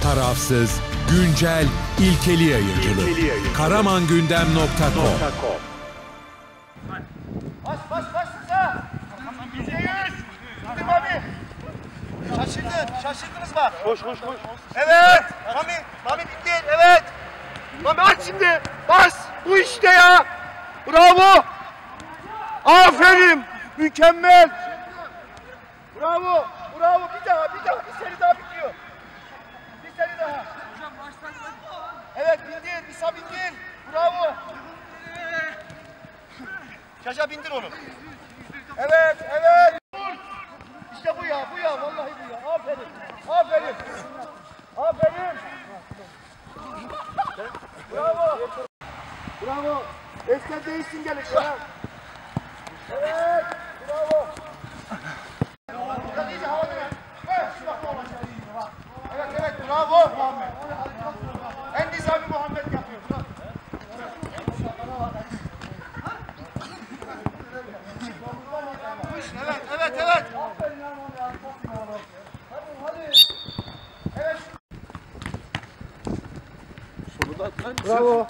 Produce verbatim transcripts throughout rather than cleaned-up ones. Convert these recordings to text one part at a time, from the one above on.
Tarafsız, güncel, ilkeli yayıncılık. karamangündem nokta com. Bas bas bas size. yüzde yüz. Hadi Mami. Şaşırdın. Şaşırdınız mı? Koş koş koş. Evet. Mami. Mami bindir. Evet. Mami aç şimdi. Bas. Bu işte ya. Bravo. Aferin. Mükemmel. Bravo. Bravo. Bir daha bir daha. Bir seri daha bitiyor. Bir seri daha. Evet bindir. İsa bindir. Bravo. Şaşa bindir onu. Evet, evet. İşte bu ya, bu ya, vallahi bu ya. Aferin, aferin. Aferin. Bravo. Bravo. Eskiden değişsin gelin ya. Evet, bravo. Burada iyice havada ver. Evet, evet, bravo. En nizami Muhammed yapıyor. Evet, evet, evet. Evet. Bravo.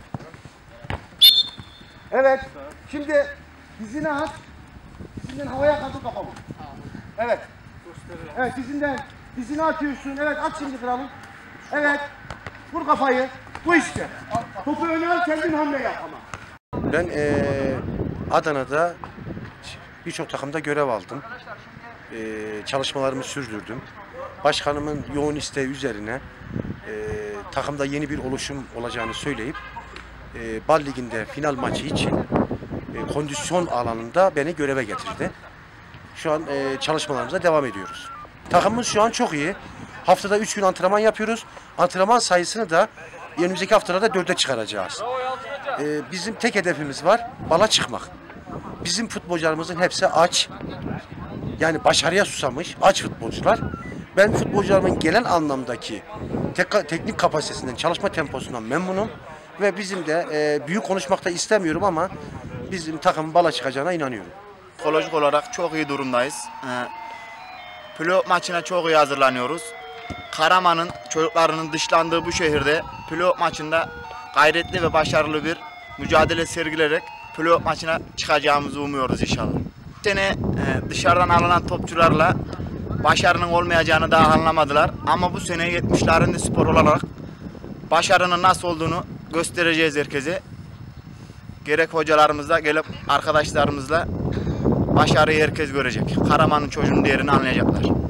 Evet. Şimdi dizini at. Dizinden havaya kaldır kafamı. Evet. Evet, dizinden dizini atıyorsun. Evet, at şimdi kralım. Evet. Vur kafayı. Bu işte. Topu öne al, kendin hamle yap ama. Ben ee, Adana'da birçok takımda görev aldım. Ee, çalışmalarımı sürdürdüm. Başkanımın yoğun isteği üzerine e, takımda yeni bir oluşum olacağını söyleyip e, Bal Ligi'nde final maçı için e, kondisyon alanında beni göreve getirdi. Şu an e, çalışmalarımıza devam ediyoruz. Takımımız şu an çok iyi. Haftada üç gün antrenman yapıyoruz. Antrenman sayısını da önümüzdeki haftalarda dörde çıkaracağız. E, bizim tek hedefimiz var, bala çıkmak. Bizim futbolcularımızın hepsi aç. Yani başarıya susamış aç futbolcular. Ben futbolcularımın genel anlamdaki tek, teknik kapasitesinden, çalışma temposundan memnunum. Ve bizim de e, büyük konuşmak da istemiyorum ama bizim takımın bala çıkacağına inanıyorum. Psikolojik olarak çok iyi durumdayız. Ee, Playoff maçına çok iyi hazırlanıyoruz. Karaman'ın çocuklarının dışlandığı bu şehirde playoff maçında gayretli ve başarılı bir mücadele sergilerek playoff maçına çıkacağımızı umuyoruz inşallah. Bu sene e, dışarıdan alınan topçularla başarının olmayacağını daha anlamadılar. Ama bu sene yetmişlerin spor olarak başarının nasıl olduğunu göstereceğiz herkese. Gerek hocalarımızla, gerek arkadaşlarımızla başarıyı herkes görecek. Karaman'ın çocuğunun değerini anlayacaklar.